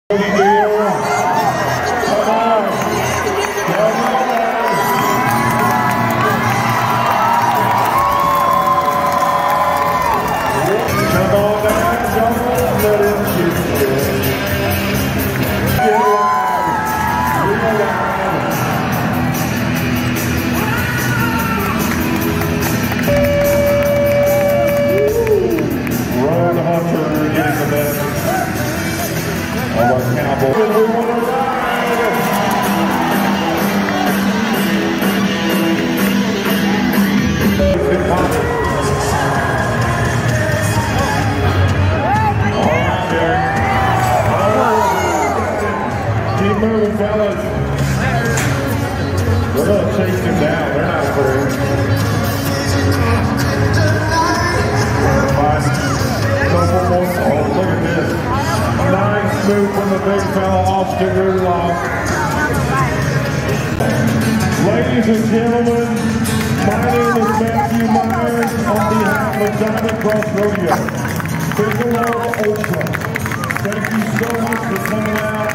Keep moving, fellas. We're going to chase them down. They're not afraid. Oh, look at this. Nice move from the big fella, Austin Rudolph. Ladies and gentlemen, my name is Matthew Myers on behalf of Diamond Cross Rodeo. Bigelow Ultra. Thank you so much for coming out.